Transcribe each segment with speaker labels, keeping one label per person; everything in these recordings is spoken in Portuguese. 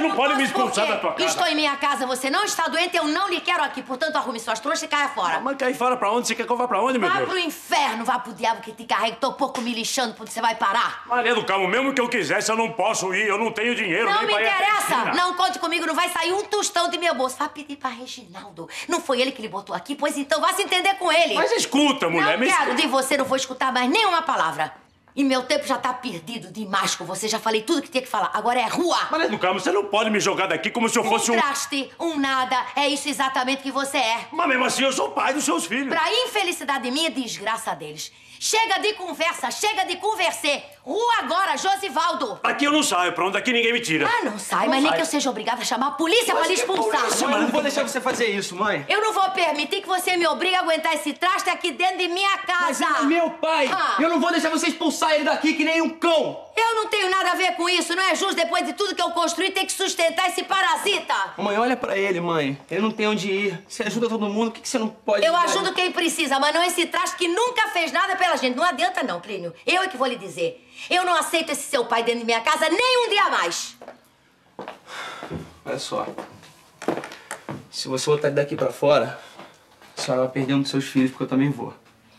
Speaker 1: não pode me expulsar da tua casa.
Speaker 2: Estou em minha casa, você não está doente, eu não lhe quero aqui. Portanto, arrume suas trouxas e caia fora.
Speaker 1: Mas cair fora pra onde? Você quer que eu vá pra onde, meu Deus?
Speaker 2: Vá pro inferno, vá pro diabo que te carrega. Tô pouco me lixando por onde você vai parar.
Speaker 1: Maria do Carmo, mesmo que eu quisesse, eu não posso ir. Eu não tenho dinheiro.
Speaker 2: Não
Speaker 1: nem
Speaker 2: me
Speaker 1: pra ir à
Speaker 2: interessa.
Speaker 1: piscina.
Speaker 2: Não conte comigo, não vai sair um tostão de meu bolso. Vá pedir pra Reginaldo. Não foi ele que lhe botou aqui? Pois então vá se entender com ele.
Speaker 1: Mas escuta, mulher.
Speaker 2: Não quero de você, não vou escutar mais nenhuma palavra. E meu tempo já tá perdido demais com você. Já falei tudo que tinha que falar. Agora é rua.
Speaker 1: Maria do Carmo, você não pode me jogar daqui como se eu fosse
Speaker 2: Um traste, um nada. É isso exatamente que você é.
Speaker 1: Mas mesmo assim, eu sou o pai dos seus filhos.
Speaker 2: Pra infelicidade minha, desgraça deles. Chega de conversa, chega de conversar. Rua agora, Josivaldo.
Speaker 1: Aqui eu não saio, pra onde aqui ninguém me tira.
Speaker 2: Ah, não sai, mas nem que eu seja obrigada a chamar a polícia pra lhe expulsar.
Speaker 3: Mãe, eu não vou deixar você fazer isso, mãe.
Speaker 2: Eu não vou permitir que você me obrigue a aguentar esse traste aqui dentro de minha casa.
Speaker 3: Mas ele é meu pai. Eu não vou deixar você expulsar ele daqui que nem um cão.
Speaker 2: Eu não tenho nada a ver com isso. Não é justo, depois de tudo que eu construí, ter que sustentar esse parasita.
Speaker 3: Mãe, olha pra ele, mãe. Ele não tem onde ir. Você ajuda todo mundo, por que você não pode
Speaker 2: Eu
Speaker 3: ajudar?
Speaker 2: ajudo quem precisa, mas não esse traste que nunca fez nada pela gente. Não adianta não, Plínio. Eu é que vou lhe dizer. Eu não aceito esse seu pai dentro de minha casa nem um dia mais.
Speaker 3: Olha só. Se você botar ele daqui pra fora, a senhora vai perder um dos seus filhos, porque eu também vou.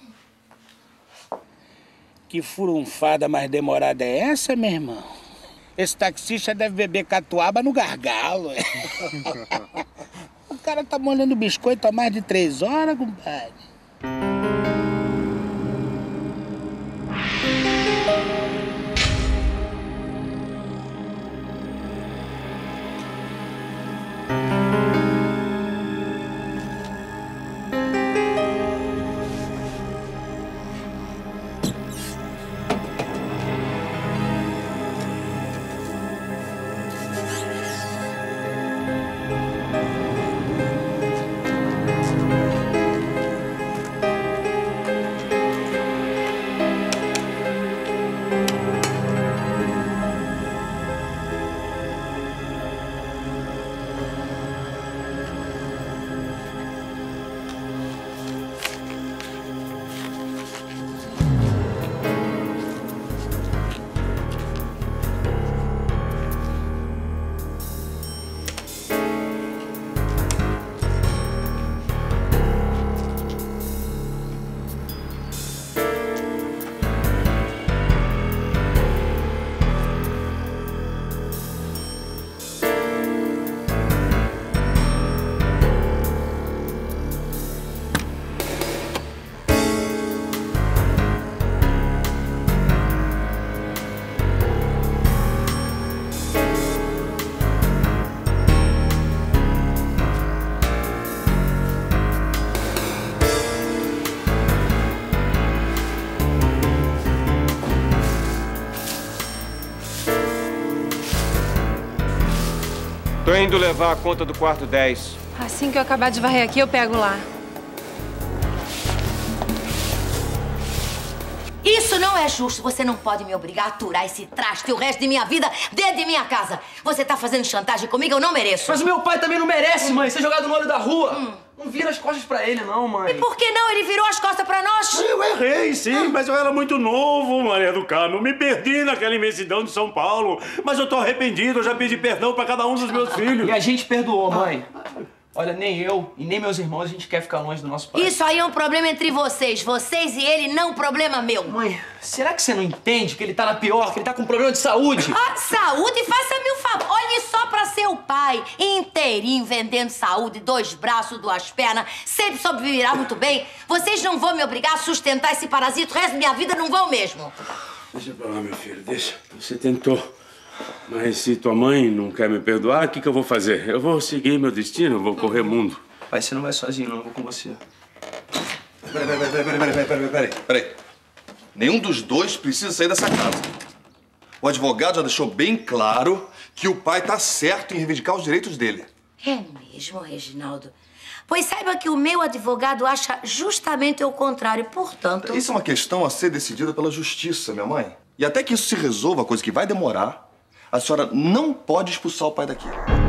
Speaker 4: Que furunfada mais demorada é essa, meu irmão? Esse taxista deve beber catuaba no gargalo. O cara tá molhando biscoito há mais de 3 horas, compadre.
Speaker 5: Tô indo levar a conta do quarto 10.
Speaker 6: Assim que eu acabar de varrer aqui, eu pego lá.
Speaker 2: Isso não é justo. Você não pode me obrigar a aturar esse traste o resto de minha vida dentro de minha casa. Você tá fazendo chantagem comigo? Eu não mereço.
Speaker 3: Mas o meu pai também não merece, mãe, ser jogado no olho da rua. Não vira as costas pra ele, não, mãe.
Speaker 2: E por que não? Ele virou as costas pra nós.
Speaker 1: Eu errei, sim, mas eu era muito novo, Maria do Carmo. Me perdi naquela imensidão de São Paulo. Mas eu tô arrependido, eu já pedi perdão pra cada um dos meus filhos.
Speaker 3: E a gente perdoou, mãe. Olha, nem eu e nem meus irmãos, a gente quer ficar longe do nosso pai.
Speaker 2: Isso aí é um problema entre vocês. Vocês e ele, não um problema meu.
Speaker 3: Mãe, será que você não entende que ele tá na pior, que ele tá com um problema de saúde?
Speaker 2: Ah, saúde? Faça-me um favor. Olhe só pra seu pai, inteirinho, vendendo saúde, 2 braços, 2 pernas, sempre soube virar muito bem. Vocês não vão me obrigar a sustentar esse parasita o resto da minha vida, não vão mesmo.
Speaker 1: Deixa pra lá, meu filho, deixa. Você tentou. Mas se tua mãe não quer me perdoar, o que eu vou fazer? Eu vou seguir meu destino, eu vou correr mundo.
Speaker 3: Pai, você não vai sozinho, não. Eu vou com você.
Speaker 7: Peraí. Nenhum dos dois precisa sair dessa casa. O advogado já deixou bem claro que o pai tá certo em reivindicar os direitos dele.
Speaker 2: É mesmo, Reginaldo? Pois saiba que o meu advogado acha justamente o contrário, portanto...
Speaker 7: Isso é uma questão a ser decidida pela justiça, minha mãe. E até que isso se resolva, coisa que vai demorar, a senhora não pode expulsar o pai daqui.